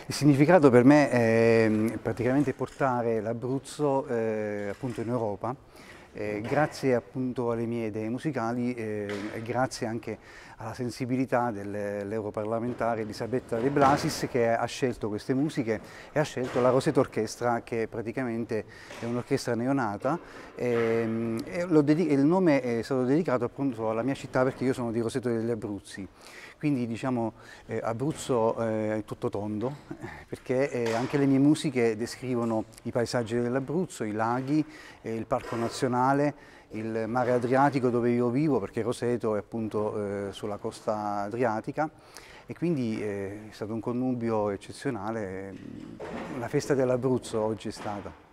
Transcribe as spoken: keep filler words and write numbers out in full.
Il significato per me è praticamente portare l'Abruzzo eh, appunto in Europa, eh, grazie appunto alle mie idee musicali eh, e grazie anche alla sensibilità dell'europarlamentare Elisabetta De Blasis, che ha scelto queste musiche e ha scelto la Roseto Orchestra, che praticamente è un'orchestra neonata, e, e il nome è stato dedicato appunto alla mia città, perché io sono di Roseto degli Abruzzi. Quindi diciamo eh, Abruzzo è tutto tondo, perché eh, anche le mie musiche descrivono i paesaggi dell'Abruzzo, i laghi, eh, il parco nazionale, il mare Adriatico dove io vivo, perché Roseto è appunto eh, sulla costa adriatica, e quindi eh, è stato un connubio eccezionale. La festa dell'Abruzzo oggi è stata.